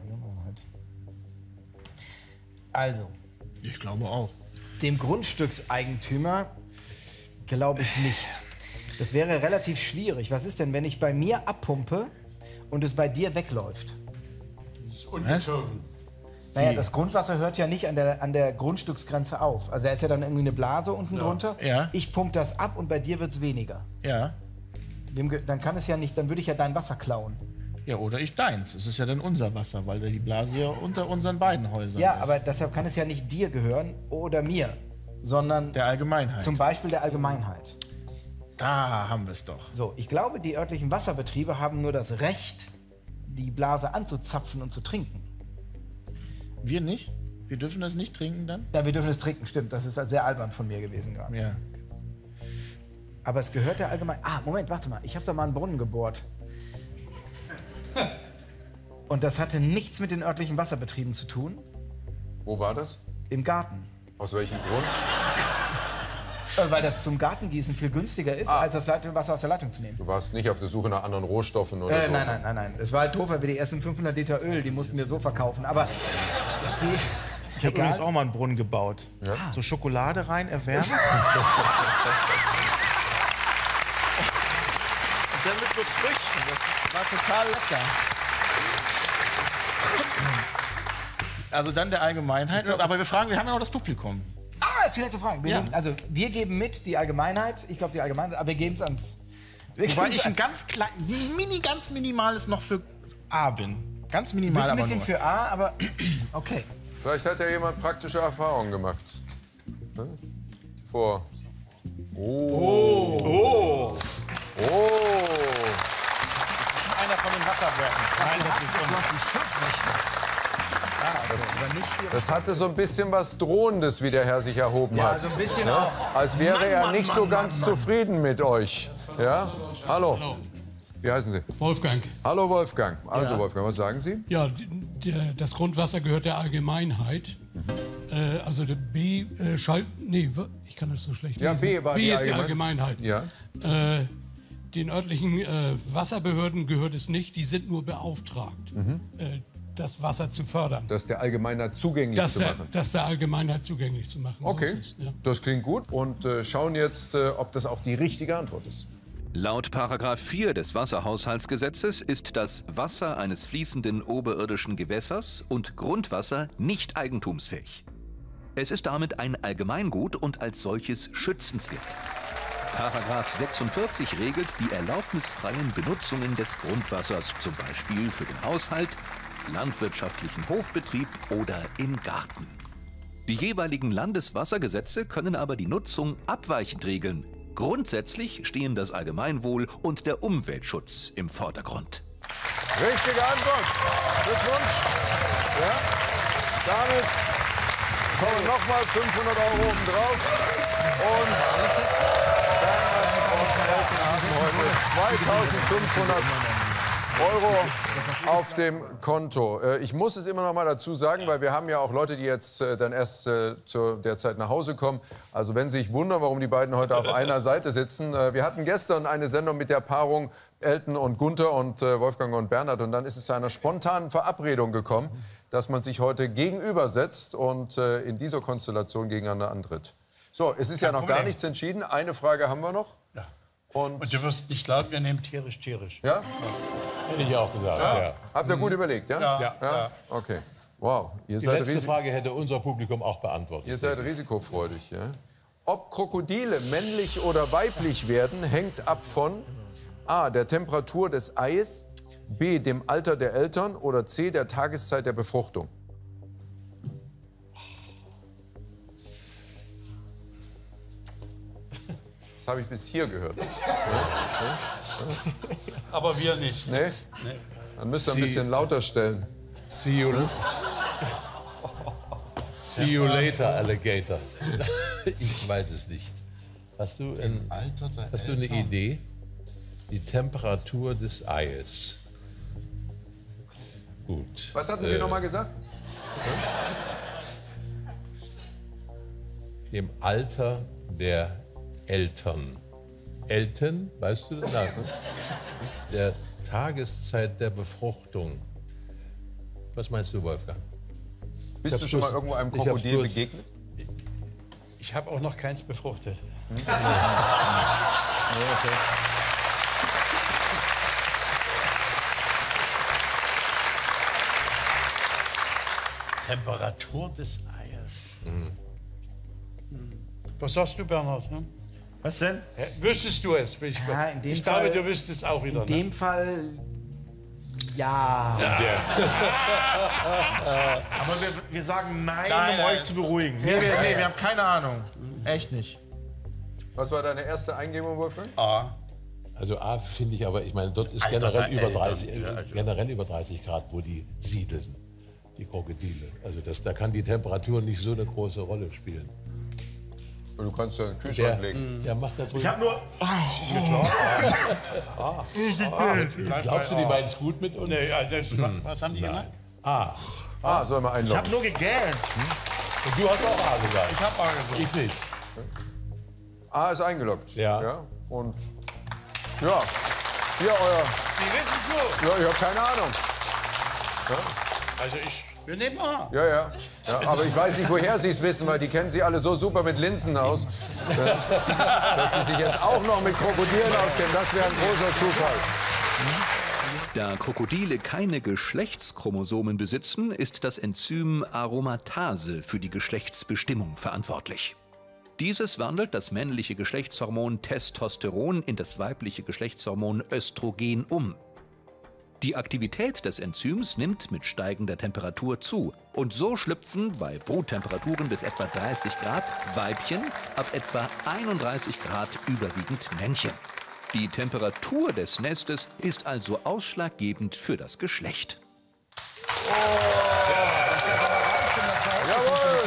Also, Ich glaube auch. dem Grundstückseigentümer glaube ich nicht. Das wäre relativ schwierig. Was ist denn, wenn ich bei mir abpumpe und es bei dir wegläuft? Ungezogen. Naja, das Grundwasser hört ja nicht an der Grundstücksgrenze auf. Also da ist ja dann irgendwie eine Blase unten drunter. Ja. Ich pumpe das ab und bei dir wird es weniger. Ja. Dann kann es ja nicht, dann würde ich ja dein Wasser klauen. Ja, oder ich deins. Es ist ja dann unser Wasser, weil die Blase ja unter unseren beiden Häusern Ja, ist. aber deshalb kann es ja nicht dir gehören oder mir, sondern Der Allgemeinheit. zum Beispiel der Allgemeinheit. Da haben wir es doch. So, ich glaube, die örtlichen Wasserbetriebe haben nur das Recht, die Blase anzuzapfen und zu trinken. Wir nicht? Wir dürfen das nicht trinken dann? Ja, wir dürfen es trinken, stimmt. Das ist sehr albern von mir gewesen gerade. Ja. Aber es gehört der Allgemeinheit. Ah, Moment, warte mal. Ich habe da mal einen Brunnen gebohrt. Und das hatte nichts mit den örtlichen Wasserbetrieben zu tun. Wo war das? Im Garten. Aus welchem Grund? Weil das zum Gartengießen viel günstiger ist, als das Wasser aus der Leitung zu nehmen. Du warst nicht auf der Suche nach anderen Rohstoffen oder so? Nein. Es war halt doof, weil wir die ersten 500 Liter Öl, die mussten wir so verkaufen. Aber Ich habe übrigens auch mal einen Brunnen gebaut. Ja? So Schokolade rein, erwärmen. Und dann mit so Früchten. War total lecker. Also dann der Allgemeinheit. Aber wir haben ja noch das Publikum. das ist die letzte Frage. Wir geben mit, die Allgemeinheit, ich glaube die Allgemeinheit, aber wir geben es ans... Wobei ich ein ganz minimales noch für A bin. Ganz minimal, ein aber bisschen nur. für A, aber okay. Vielleicht hat ja jemand praktische Erfahrungen gemacht. Ne? Vor... Einer von den Wasserwerken. Nein, das ist Das hatte so ein bisschen was Drohendes, wie der Herr sich erhoben Ja, hat. so ein bisschen auch. Als wäre er nicht so ganz zufrieden mit euch. Ja? Hallo. Wie heißen Sie? Wolfgang. Hallo Wolfgang. Also Wolfgang, was sagen Sie? Ja, das Grundwasser gehört der Allgemeinheit. Also der B nee, ich kann das so schlecht Ja, lesen. B war die ist die Allgemeinheit. Ja. Den örtlichen Wasserbehörden gehört es nicht, die sind nur beauftragt, das Wasser zu fördern. Das der Allgemeinheit zugänglich zu machen. Das der Allgemeinheit zugänglich zu machen. So Okay, ist es, ja. das klingt gut. Und schauen jetzt, ob das auch die richtige Antwort ist. Laut § 4 des Wasserhaushaltsgesetzes ist das Wasser eines fließenden oberirdischen Gewässers und Grundwasser nicht eigentumsfähig. Es ist damit ein Allgemeingut und als solches schützenswert. § 46 regelt die erlaubnisfreien Benutzungen des Grundwassers, zum Beispiel für den Haushalt, landwirtschaftlichen Hofbetrieb oder im Garten. Die jeweiligen Landeswassergesetze können aber die Nutzung abweichend regeln. Grundsätzlich stehen das Allgemeinwohl und der Umweltschutz im Vordergrund. Richtige Antwort. Glückwunsch. Ja. Damit kommen nochmal 500 € obendrauf. Und Bernhard haben heute 2.500 € auf dem Konto. Ich muss es immer noch mal dazu sagen, weil wir haben ja auch Leute, die jetzt dann erst zu der Zeit nach Hause kommen. Also wenn Sie sich wundern, warum die beiden heute auf einer Seite sitzen. Wir hatten gestern eine Sendung mit der Paarung Elton und Gunther und Wolfgang und Bernhard. Und dann ist es zu einer spontanen Verabredung gekommen, dass man sich heute gegenübersetzt und in dieser Konstellation gegeneinander antritt. So, es ist ja noch gar nichts entschieden. Eine Frage haben wir noch. Ja. Und du wirst nicht glauben, wir nehmen tierisch. ja? Hätte ich auch gesagt. Ja. Ja. Habt ihr gut überlegt, ja? Ja. Okay. Wow. Ihr Die seid, letzte Frage hätte unser Publikum auch beantwortet. ihr seid risikofreudig, ja? Ob Krokodile männlich oder weiblich werden, hängt ab von A, der Temperatur des Eies, B, dem Alter der Eltern oder C, der Tageszeit der Befruchtung. Das habe ich bis hier gehört. Aber wir nicht. Nee? Dann müsst ihr ein bisschen lauter stellen. See you later, Alligator. Ich weiß es nicht. Hast du eine Idee? Die Temperatur des Eies. Gut. Was hatten Sie noch mal gesagt? Dem Alter der Eltern. Eltern, weißt du das? Nein. Der Tageszeit der Befruchtung. Was meinst du, Wolfgang? Bist du schon mal irgendwo einem ich hab's Krokodil bloß- begegnet? Ich habe auch noch keins befruchtet. Temperatur des Eiers. Was sagst du, Bernhard? Ne? Was denn? Wüsstest du es? Ja, in dem ich Fall- glaube, du wüsstest es auch wieder. In dem Fall, ja. Aber wir sagen nein, Nein, um euch nein. zu beruhigen. Nee, wir haben keine Ahnung. Echt nicht. Was war deine erste Eingebung, Wolfgang? Also A finde ich aber, ich meine, dort ist Alter, generell über Eltern, 30, ja, also. generell über 30 Grad, wo die siedeln, die Krokodile. Also da kann die Temperatur nicht so eine große Rolle spielen. Du kannst ja einen Kühlschrank legen. Der macht natürlich. Ich habe nur. Glaubst du, die meinen es gut mit uns? Nee, was haben die gemacht? Ah, soll mal Ich einloggen. habe nur gegähnt. Und du hast auch A gesagt. Ich habe gesagt. Ich nicht. A ist eingeloggt. Ja. Und ja, hier euer. Die wissen so. Ja, ich habe keine Ahnung. Also wir nehmen A. Ja. Aber ich weiß nicht, woher Sie es wissen, weil die kennen Sie alle so super mit Linsen aus. Dass die sich jetzt auch noch mit Krokodilen auskennen, das wäre ein großer Zufall. Da Krokodile keine Geschlechtschromosomen besitzen, ist das Enzym Aromatase für die Geschlechtsbestimmung verantwortlich. Dieses wandelt das männliche Geschlechtshormon Testosteron in das weibliche Geschlechtshormon Östrogen um. Die Aktivität des Enzyms nimmt mit steigender Temperatur zu und so schlüpfen bei Bruttemperaturen bis etwa 30 Grad Weibchen, ab etwa 31 Grad überwiegend Männchen. Die Temperatur des Nestes ist also ausschlaggebend für das Geschlecht. Jawohl!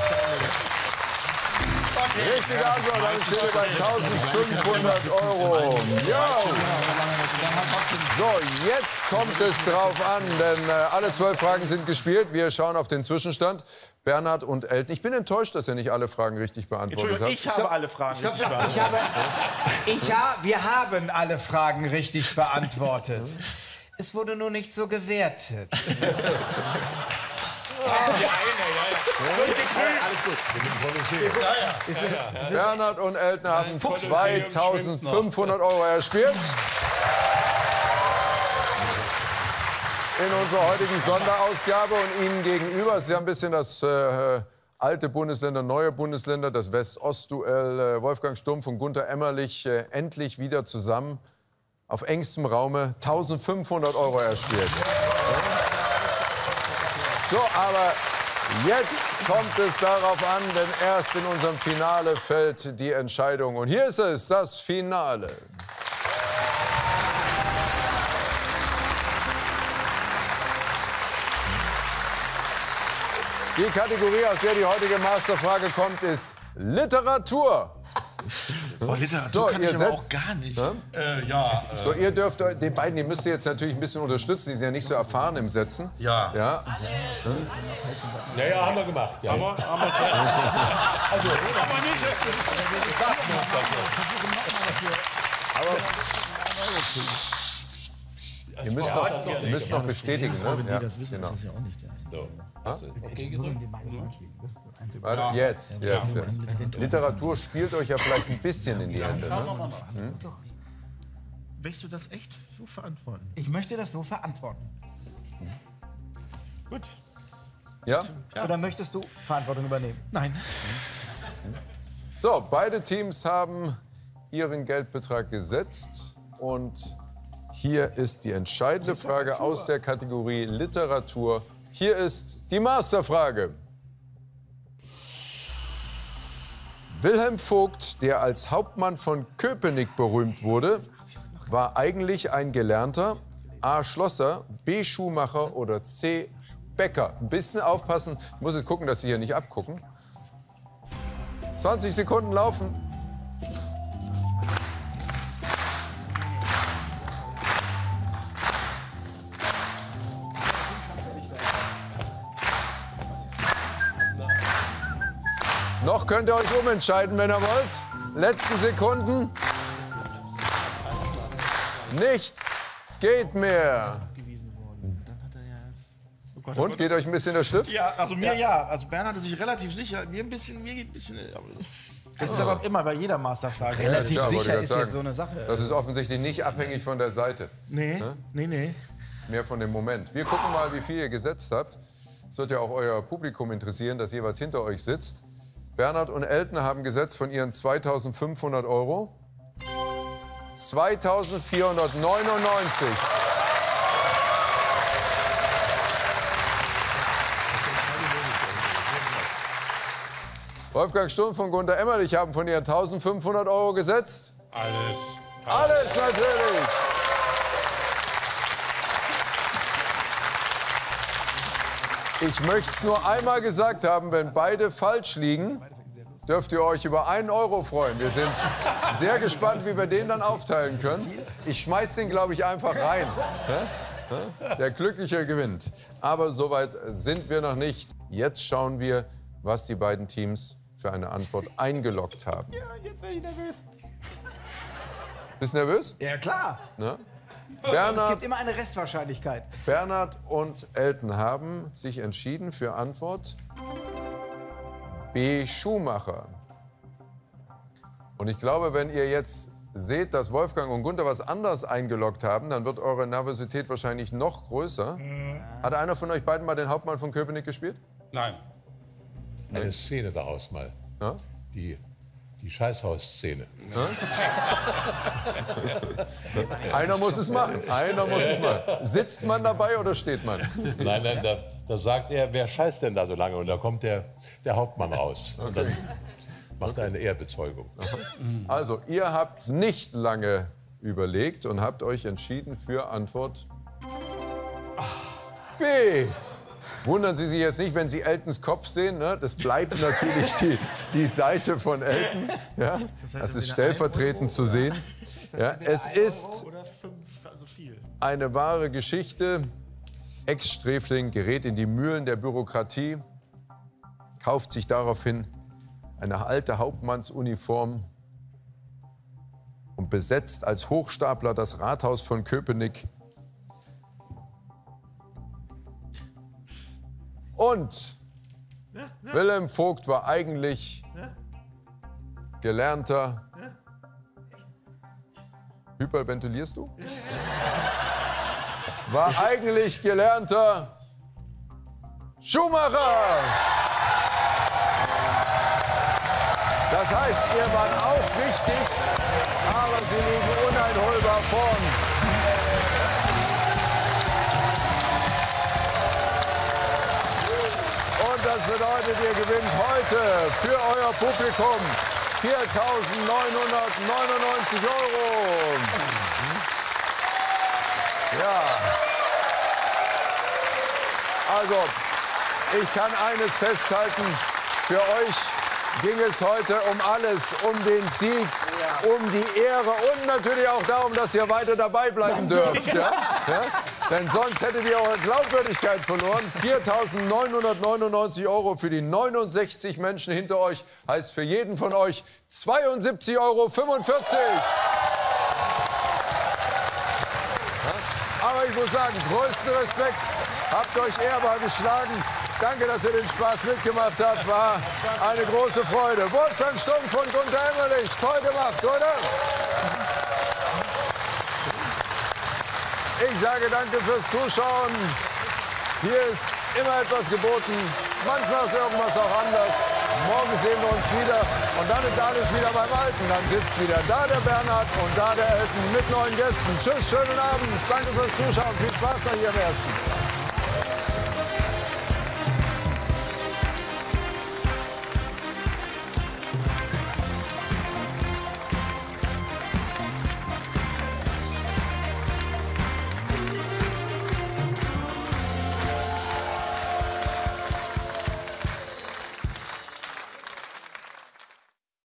Richtige Antwort, dann stehen wir bei 1.500 €. Ja. So, jetzt kommt es drauf an, denn alle 12 Fragen sind gespielt. Wir schauen auf den Zwischenstand. Bernhard und Elton. Ich bin enttäuscht, dass ihr nicht alle Fragen richtig beantwortet habt. Ich habe alle Fragen richtig beantwortet. Wir haben alle Fragen richtig beantwortet. Es wurde nur nicht so gewertet. Bernhard und Elton haben 2.500 € erspielt. In unserer heutigen Sonderausgabe und Ihnen gegenüber ist ja ein bisschen das alte Bundesländer, neue Bundesländer, das West-Ost-Duell. Wolfgang Stumpf und Gunther Emmerlich endlich wieder zusammen auf engstem Raume 1.500 € erspielt. So, aber jetzt kommt es darauf an, denn erst in unserem Finale fällt die Entscheidung. Und hier ist es, das Finale. Die Kategorie, aus der die heutige Masterfrage kommt, ist Literatur. Oh, Literatur kann ich aber auch gar nicht. So, ihr dürft, die beiden, die müsst ihr jetzt natürlich ein bisschen unterstützen. Die sind ja nicht so erfahren im Setzen. Ja. Ja. Ja, haben wir gemacht. Ja. Aber nicht. Ihr müsst noch bestätigen. Ne? Wenn die das wissen, genau. ist das ja auch nicht der. So. Hast du okay gesagt? Warte, jetzt. Literatur spielt euch ja vielleicht ein bisschen in die Hände. Ne? Möchtest du das echt so verantworten? Ich möchte das so verantworten. Gut. Ja? Oder möchtest du Verantwortung übernehmen? Nein. So, beide Teams haben ihren Geldbetrag gesetzt. Und hier ist die entscheidende Frage aus der Kategorie Literatur. Hier ist die Masterfrage. Wilhelm Vogt, der als Hauptmann von Köpenick berühmt wurde, war eigentlich ein gelernter A. Schlosser, B. Schuhmacher oder C. Bäcker. Ein bisschen aufpassen. Ich muss jetzt gucken, dass Sie hier nicht abgucken. 20 Sekunden laufen. Noch könnt ihr euch umentscheiden, wenn ihr wollt. Letzten Sekunden. Nichts geht mehr. Und, geht euch ein bisschen der Stift? Ja, also mir ja. Also Bernhard ist sich relativ sicher. Mir geht ein bisschen. Das ist aber immer bei jeder Masterfrage. Relativ Ja, wollte ich sicher gerade ist sagen. jetzt so eine Sache. Das ist offensichtlich nicht abhängig von der Seite. Nee. Mehr von dem Moment. Wir gucken mal, wie viel ihr gesetzt habt. Es wird ja auch euer Publikum interessieren, das jeweils hinter euch sitzt. Bernhard und Elton haben gesetzt von ihren 2.500 Euro 2.499. Wolfgang Stumpf und Gunter Emmerlich haben von ihren 1.500 Euro gesetzt. Alles natürlich. Ich möchte es nur einmal gesagt haben, wenn beide falsch liegen, dürft ihr euch über 1 Euro freuen. Wir sind sehr gespannt, wie wir den dann aufteilen können. Ich schmeiß den, glaube ich, einfach rein. Der Glückliche gewinnt. Aber soweit sind wir noch nicht. Jetzt schauen wir, was die beiden Teams für eine Antwort eingeloggt haben. Ja, jetzt werde ich nervös. Bist du nervös? Ja, klar. Ne? Es gibt immer eine Restwahrscheinlichkeit. Bernhard und Elton haben sich entschieden für Antwort B. Schuhmacher. Und ich glaube, wenn ihr jetzt seht, dass Wolfgang und Gunter was anderes eingeloggt haben, dann wird eure Nervosität wahrscheinlich noch größer. Hat einer von euch beiden mal den Hauptmann von Köpenick gespielt? Nein. Eine Szene daraus mal. Ja? Die Scheißhaus-Szene. Einer muss es machen. Einer muss es machen. Sitzt man dabei oder steht man? Nein, da sagt er, wer scheißt denn da so lange? Und da kommt der Hauptmann raus. Und dann macht er eine Ehrbezeugung. Also, ihr habt nicht lange überlegt und habt euch entschieden für Antwort B. Wundern Sie sich jetzt nicht, wenn Sie Eltons Kopf sehen. Ne? Das bleibt natürlich die Seite von Elton. Ja? Das ist stellvertretend zu sehen. Ja? Es ist eine wahre Geschichte. Ex-Sträfling gerät in die Mühlen der Bürokratie, kauft sich daraufhin eine alte Hauptmannsuniform und besetzt als Hochstapler das Rathaus von Köpenick. Und Wilhelm Vogt war eigentlich gelernter. Hyperventilierst du? War eigentlich gelernter Schuhmacher. Das heißt, ihr wart auch richtig, aber sie liegen uneinholbar vorn. Und das bedeutet, ihr gewinnt heute für euer Publikum 4.999 Euro. Ja. Also, Ich kann eines festhalten, für euch ging es heute um alles, um den Sieg, um die Ehre und natürlich auch darum, dass ihr weiter dabei bleiben dürft. Ja? Ja? Denn sonst hättet ihr eure Glaubwürdigkeit verloren. 4.999 € für die 69 Menschen hinter euch heißt für jeden von euch 72,45 €. Aber ich muss sagen, größten Respekt, habt euch ehrbar geschlagen. Danke, dass ihr den Spaß mitgemacht habt. War eine große Freude. Wolfgang Stumpf und Gunter Emmerich. Toll gemacht, oder? Ich sage danke fürs Zuschauen. Hier ist immer etwas geboten. Manchmal ist irgendwas auch anders. Morgen sehen wir uns wieder. Und dann ist alles wieder beim Alten. Dann sitzt wieder da der Bernhard und da der Elton mit neuen Gästen. Tschüss, schönen Abend. Danke fürs Zuschauen. Viel Spaß noch hier im Ersten.